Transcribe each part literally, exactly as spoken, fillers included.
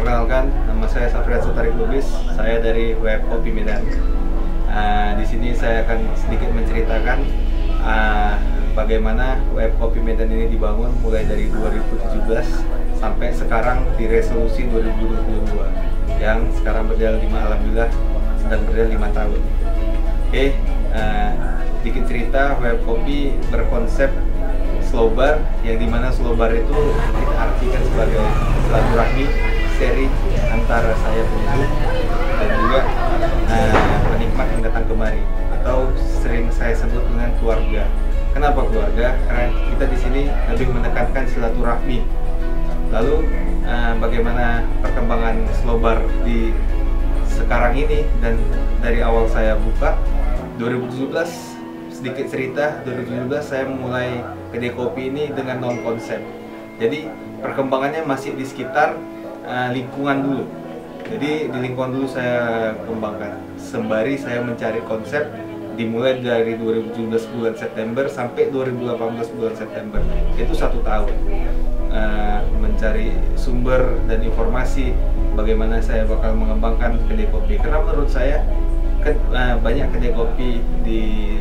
perkenalkan, nama saya Safriat Sutarik Lubis. Saya dari W F Kopi Medan. Uh, di sini saya akan sedikit menceritakan uh, bagaimana W F Kopi Medan ini dibangun mulai dari dua ribu tujuh belas sampai sekarang di resolusi dua ribu dua puluh dua yang sekarang berjalan lima, alhamdulillah sedang berjalan lima tahun. Oke, okay, uh, sedikit cerita. W F Kopi berkonsep slow bar, yang dimana slow bar itu kita artikan sebagai silaturahmi seri antara saya pengunjung dan juga uh, penikmat yang datang kemari, atau sering saya sebut dengan keluarga. Kenapa keluarga? Karena kita di sini lebih menekankan silaturahmi. Lalu uh, bagaimana perkembangan slow bar di sekarang ini dan dari awal saya buka dua ribu tujuh belas. Sedikit cerita, dua ribu tujuh belas saya memulai kedai kopi ini dengan non konsep. Jadi perkembangannya masih di sekitar uh, lingkungan dulu. Jadi di lingkungan dulu saya kembangkan. Sembari saya mencari konsep, dimulai dari dua ribu tujuh belas bulan September sampai dua ribu delapan belas bulan September. Itu satu tahun uh, mencari sumber dan informasi bagaimana saya bakal mengembangkan kedai kopi. Karena menurut saya ke, uh, banyak kedai kopi di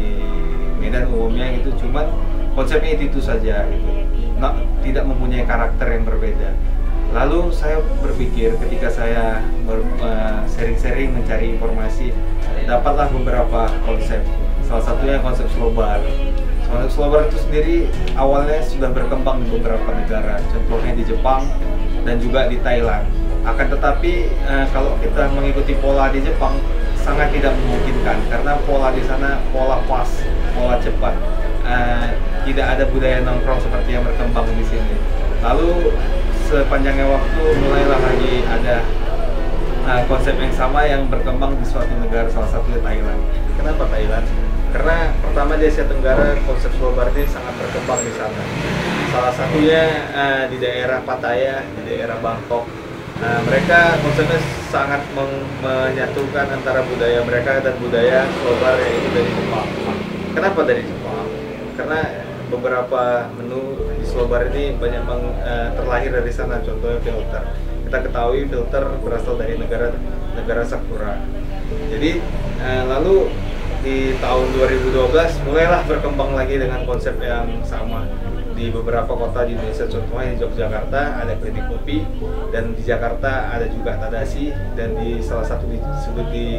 Medan umumnya itu cuman konsepnya itu, itu saja gitu. Nah, tidak mempunyai karakter yang berbeda. Lalu saya berpikir ketika saya sering-sering uh, mencari informasi, dapatlah beberapa konsep. Salah satunya konsep slow bar. Konsep slow bar itu sendiri awalnya sudah berkembang di beberapa negara, contohnya di Jepang dan juga di Thailand. Akan tetapi uh, kalau kita mengikuti pola di Jepang sangat tidak memungkinkan, karena pola di sana pola pas, pola cepat. Uh, tidak ada budaya nongkrong seperti yang berkembang di sini. Lalu sepanjangnya waktu mulailah lagi ada uh, konsep yang sama yang berkembang di suatu negara, salah satunya Thailand. Kenapa Thailand? Karena pertama di Asia Tenggara konsep slow bar ini sangat berkembang di sana. Salah satunya uh, di daerah Pattaya, di daerah Bangkok. Nah, mereka konsepnya sangat menyatukan antara budaya mereka dan budaya slow bar yang itu dari Jepang. Kenapa dari Jepang? Karena beberapa menu di slow bar ini banyak meng, uh, terlahir dari sana, contohnya filter. Kita ketahui filter berasal dari negara negara Sakura. Jadi uh, lalu di tahun dua ribu dua belas mulailah berkembang lagi dengan konsep yang sama di beberapa kota di Indonesia. Contohnya di Yogyakarta ada klinik kopi, dan di Jakarta ada juga Tadashi, dan di salah satu disebut di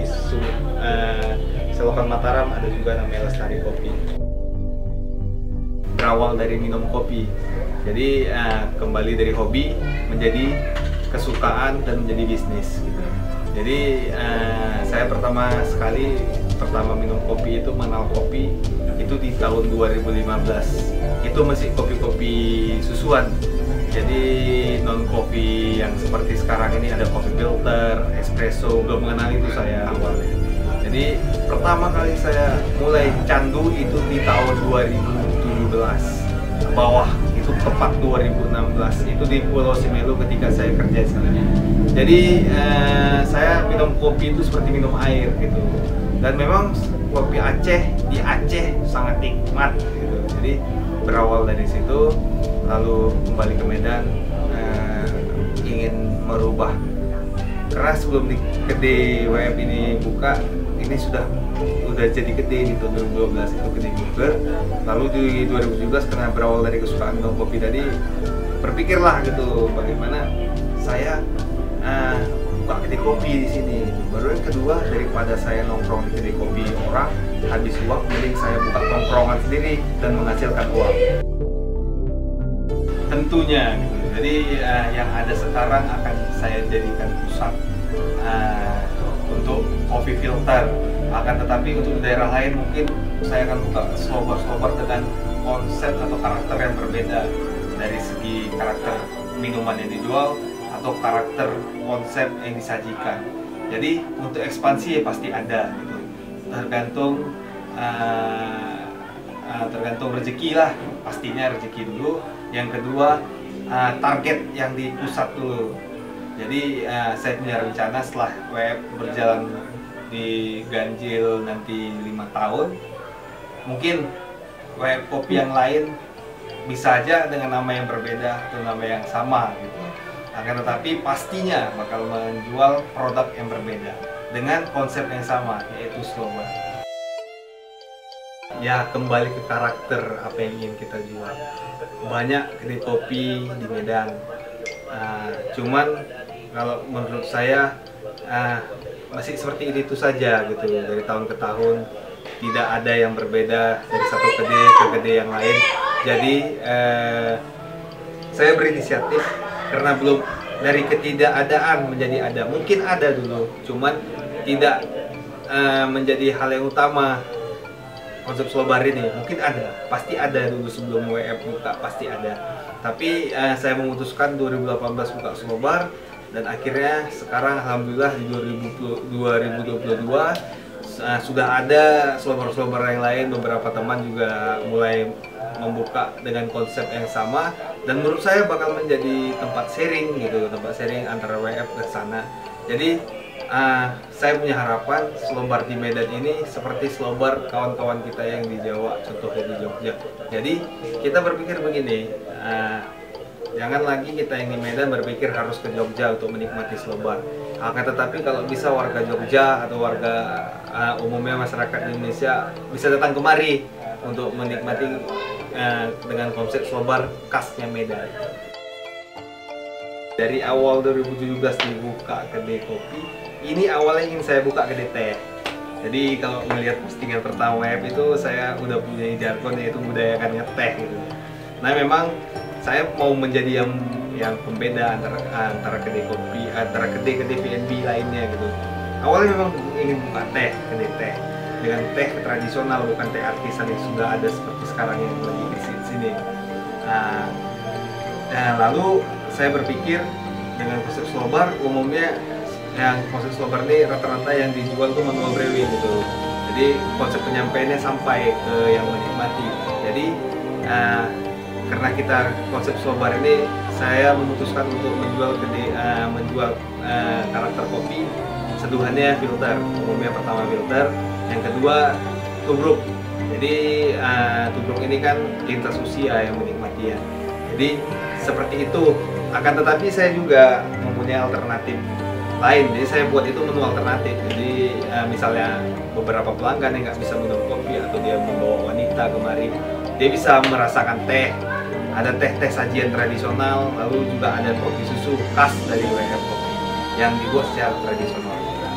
uh, Selokan Mataram ada juga namanya Lestari Kopi. Berawal dari minum kopi, jadi uh, kembali dari hobi menjadi kesukaan dan menjadi bisnis gitu. Jadi uh, saya pertama sekali pertama minum kopi itu mengenal kopi itu di tahun dua ribu lima belas. Itu masih kopi-kopi susuan. Jadi non kopi yang seperti sekarang ini ada kopi filter, espresso, belum mengenal itu saya awalnya. Jadi pertama kali saya mulai candu itu di tahun dua ribu tujuh belas. Bawah itu tepat dua ribu enam belas, itu di Pulau Simelu ketika saya kerja di sana. Jadi eh, saya minum kopi itu seperti minum air gitu. Dan memang kopi Aceh di Aceh sangat nikmat gitu. Jadi berawal dari situ, lalu kembali ke Medan, eh, ingin merubah. Karena sebelum di kedai W F ini buka, ini sudah udah jadi kedai di tahun dua ribu dua belas, itu kedai burger. Lalu di dua ribu tujuh belas karena berawal dari kesukaan minum kopi tadi, berpikirlah gitu bagaimana saya uh, buka kedai kopi di sini. Baru yang kedua, daripada saya nongkrong di kedai kopi orang habis uang, mending saya buka nongkrongan sendiri dan menghasilkan uang. Tentunya gitu. Jadi uh, yang ada sekarang akan saya jadikan pusat uh, untuk kopi filter. Akan tetapi untuk daerah lain mungkin saya akan buka slow bar slow bar dengan konsep atau karakter yang berbeda dari segi karakter minuman yang dijual atau karakter konsep yang disajikan. Jadi untuk ekspansi ya pasti ada gitu. Tergantung uh, uh, tergantung rezeki lah, pastinya rezeki dulu. Yang kedua uh, target yang di pusat dulu. Jadi uh, saya punya rencana setelah W F berjalan di ganjil nanti lima tahun, mungkin W F kopi yang lain bisa aja dengan nama yang berbeda atau nama yang sama gitu. Akan tetapi pastinya bakal menjual produk yang berbeda dengan konsep yang sama, yaitu slow bar. Ya, kembali ke karakter apa yang ingin kita jual. Banyak kedai kopi di Medan, uh, cuman kalau menurut saya uh, masih seperti itu saja gitu, dari tahun ke tahun tidak ada yang berbeda dari satu kedai ke kedai yang lain. Jadi uh, saya berinisiatif karena belum, dari ketidakadaan menjadi ada. Mungkin ada dulu, cuman tidak uh, menjadi hal yang utama. Konsep slow bar ini mungkin ada, pasti ada dulu sebelum W F buka, pasti ada. Tapi uh, saya memutuskan dua ribu delapan belas buka slow bar, dan akhirnya sekarang alhamdulillah di dua ribu dua puluh dua uh, sudah ada slow bar-slow bar yang lain. Beberapa teman juga mulai membuka dengan konsep yang sama, dan menurut saya bakal menjadi tempat sharing gitu, tempat sharing antara W F ke sana. Jadi uh, saya punya harapan slow bar di Medan ini seperti slow bar kawan-kawan kita yang di Jawa, contohnya di Jogja. Jadi kita berpikir begini, uh, jangan lagi kita yang di Medan berpikir harus ke Jogja untuk menikmati slow bar. Akan tetapi kalau bisa warga Jogja atau warga uh, umumnya masyarakat Indonesia bisa datang kemari untuk menikmati uh, dengan konsep slow bar khasnya Medan. Dari awal dua ribu tujuh belas dibuka kedai kopi, ini awalnya ingin saya buka kedai teh. Jadi kalau melihat postingan pertama web itu, saya udah punya jargon, yaitu budayakan ngeteh gitu. Nah memang saya mau menjadi yang yang pembeda antara antara kedai kopi, antara kedai-kedai P N B lainnya gitu. Awalnya memang ingin buka teh, kedai teh dengan teh tradisional, bukan teh artisan yang sudah ada seperti sekarang yang lagi di sini. Nah, nah lalu saya berpikir dengan konsep slow bar, umumnya yang konsep slow bar ini rata-rata yang dijual tuh manual brewing gitu. Jadi konsep penyampaiannya sampai ke yang menikmati. Jadi uh, karena kita konsep slow bar ini, saya memutuskan untuk menjual kedai, uh, menjual uh, karakter kopi seduhannya filter. Umumnya pertama filter, yang kedua tubruk. Jadi uh, tubruk ini kan lintas usia yang menikmati ya. Jadi seperti itu. Akan tetapi saya juga mempunyai alternatif lain. Jadi saya buat itu menu alternatif. Jadi uh, misalnya beberapa pelanggan yang nggak bisa minum kopi atau dia membawa wanita kemari, dia bisa merasakan teh. Ada teh-teh sajian tradisional, lalu juga ada kopi susu khas dari W F Kopi yang dibuat secara tradisional juga.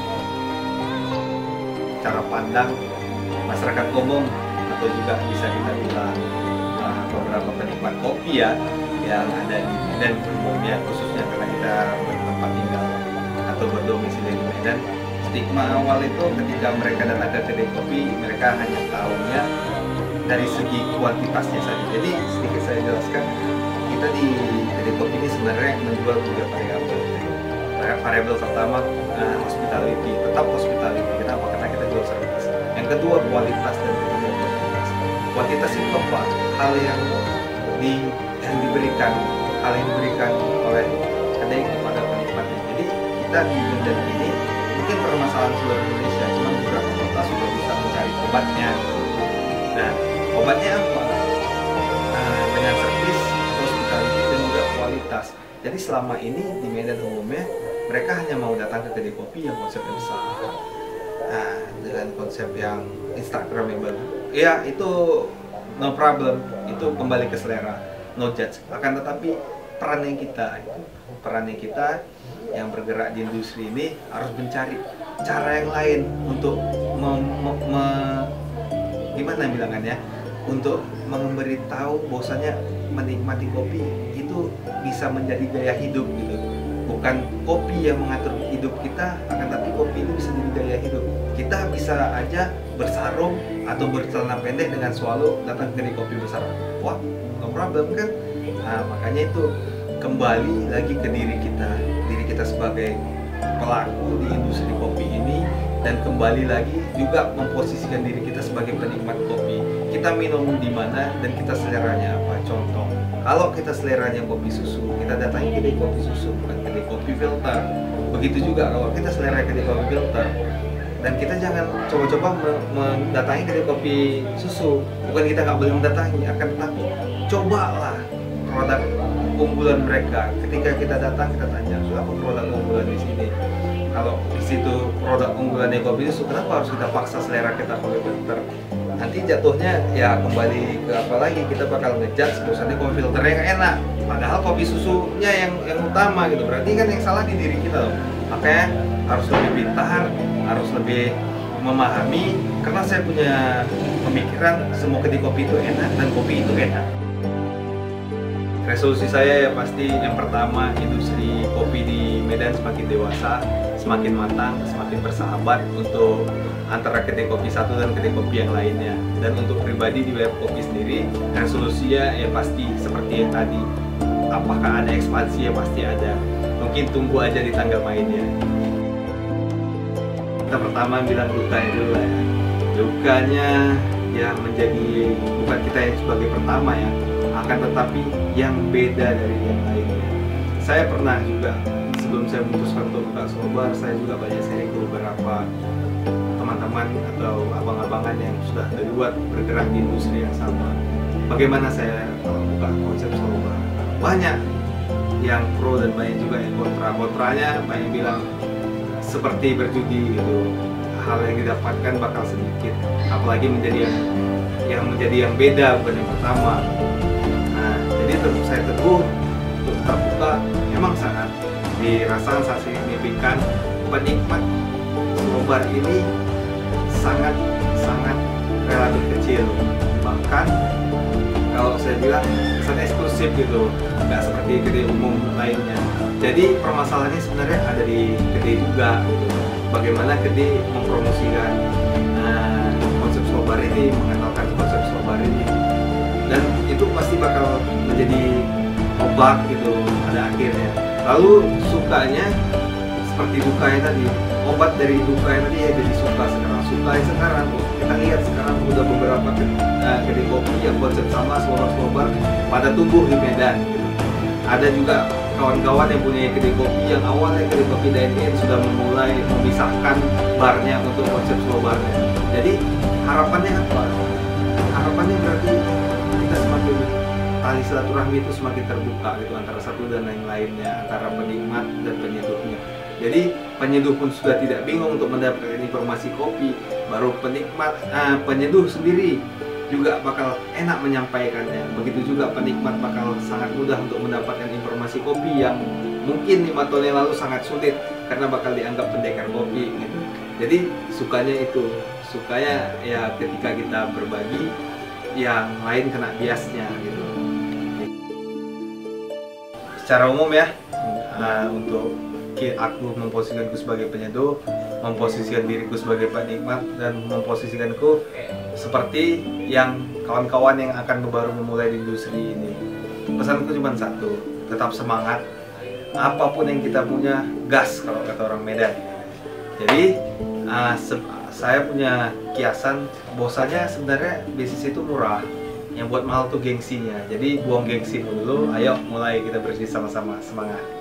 Cara pandang masyarakat umum atau juga bisa kita bilang uh, beberapa penikmat kopi ya yang ada di Medan umumnya, khususnya karena kita bertempat tinggal atau berdomisili di Medan. Stigma awal itu ketika mereka datang ke kedai kopi, mereka hanya tahunya dari segi kuantitasnya saja. Jadi sedikit saya jelaskan, kita di kedai kopi ini sebenarnya menjual tiga variabel. Variabel pertama uh, hospitality, tetap hospitality. Kenapa? Karena kita jual service. Yang kedua kualitas, dan ketiga kuantitas. Kuantitas itu apa? Hal yang di yang diberikan, hal yang diberikan oleh kedai kepada penikmatnya. Jadi kita di Medan ini mungkin permasalahan seluruh Indonesia, cuma beberapa kota sudah bisa mencari obatnya. Nah, obatnya apa? Nah, dengan servis, hospitality, dan juga kualitas. Jadi selama ini di Medan umumnya mereka hanya mau datang ke kedai kopi yang konsepnya besar, nah, dengan konsep yang instagramable. Ya itu no problem, itu kembali ke selera, no judge. Akan tetapi perannya kita, perannya kita yang bergerak di industri ini harus mencari cara yang lain untuk mem, me, me, gimana bilangannya, untuk memberitahu bahwasanya menikmati kopi itu bisa menjadi gaya hidup gitu. Bukan kopi yang mengatur hidup kita, akan tapi kopi itu bisa jadi gaya hidup. Kita bisa aja bersarung atau bercelana pendek dengan swallow datang ke kopi besar. Wah, no problem kan? Nah, makanya itu kembali lagi ke diri kita, diri kita sebagai pelaku di industri kopi ini, dan kembali lagi juga memposisikan diri kita sebagai penikmat kopi. Kita minum di mana dan kita seleranya apa. Contoh, kalau kita seleranya kopi susu, kita datangi kedai kopi susu, bukan kedai kopi filter. Begitu juga kalau kita selera kedai kopi filter, dan kita jangan coba-coba mendatangi kedai kopi susu. Bukan kita nggak boleh mendatangi, akan tetapi cobalah produk keunggulan mereka. Ketika kita datang, kita tanya, apa produk unggulan di sini? Kalau di situ produk unggulan kopi itu, kenapa harus kita paksa selera kita kopi filter? Nanti jatuhnya ya kembali ke apa lagi, kita bakal ngejudge bosannya kopi filternya nggak enak, padahal kopi susunya yang yang utama gitu. Berarti kan yang salah di diri kita loh. Makanya harus lebih pintar, harus lebih memahami, karena saya punya pemikiran semua kedai kopi itu enak dan kopi itu enak. Resolusi saya ya pasti yang pertama, industri kopi di Medan semakin dewasa, semakin matang, semakin bersahabat untuk antara kedai kopi satu dan kedai kopi yang lainnya. Dan untuk pribadi di Web Kopi sendiri, resolusinya ya pasti seperti yang tadi. Apakah ada ekspansi? Ya pasti ada. Mungkin tunggu aja di tanggal mainnya. Kita pertama bilang dukanya dulu lah ya. Dukanya ya menjadi bukan kita yang sebagai pertama ya, akan tetapi yang beda dari yang lainnya. Saya pernah juga sebelum saya memutuskan untuk buka Slobar, saya juga banyak sharing ke beberapa teman-teman atau abang-abangan yang sudah duluan bergerak di industri yang sama. Bagaimana saya kalau buka konsep Slobar? Banyak yang pro dan banyak juga yang kontra. Kontranya banyak bilang seperti berjudi gitu, hal yang didapatkan bakal sedikit, apalagi menjadi yang yang menjadi yang beda bukan yang pertama. Nah, jadi tetap saya teguh untuk tetap buka. Memang sangat dirasakan sangat signifikan, penikmat Slobar ini sangat sangat relatif kecil, bahkan kalau saya bilang kesan eksklusif gitu, nggak seperti kedai umum lainnya. Jadi permasalahannya sebenarnya ada di kedai juga gitu. Bagaimana kedai mempromosikan uh, konsep Slobar ini, mengenalkan konsep Slobar ini, dan itu pasti bakal menjadi obat gitu pada akhirnya. Lalu sukanya seperti dukanya tadi, obat dari dukanya tadi ya jadi suka sekarang. Suka sekarang kita lihat sekarang udah beberapa uh, kedai kopi yang konsep sama Slobar-Slobar pada tumbuh di Medan gitu. Ada juga kawan-kawan yang punya kedai kopi yang awalnya kedai kopi dine-in sudah memulai memisahkan barnya untuk konsep Slobarnya. Jadi harapannya apa? Harapannya berarti kita semakin tali silaturahmi itu semakin terbuka gitu antara satu dan yang lainnya, antara penikmat dan penyeduhnya. Jadi penyeduh pun sudah tidak bingung untuk mendapatkan informasi kopi, baru penikmat uh, penyeduh sendiri juga bakal enak menyampaikannya. Begitu juga penikmat bakal sangat mudah untuk mendapatkan informasi kopi yang mungkin lima tahun yang lalu sangat sulit karena bakal dianggap pendekar kopi gitu. Jadi sukanya itu, sukanya ya ketika kita berbagi yang lain kena biasnya gitu. Secara umum ya, uh, untuk aku memposisikanku sebagai penyeduh, memposisikan diriku sebagai penikmat, dan memposisikanku seperti yang kawan-kawan yang akan baru memulai di industri ini. Pesanku cuma satu, tetap semangat. Apapun yang kita punya, gas kalau kata orang Medan. Jadi uh, saya punya kiasan, bahwasanya sebenarnya bisnis itu murah. Yang buat mahal tuh gengsinya. Jadi buang gengsi dulu, ayo mulai kita bersih sama-sama, semangat.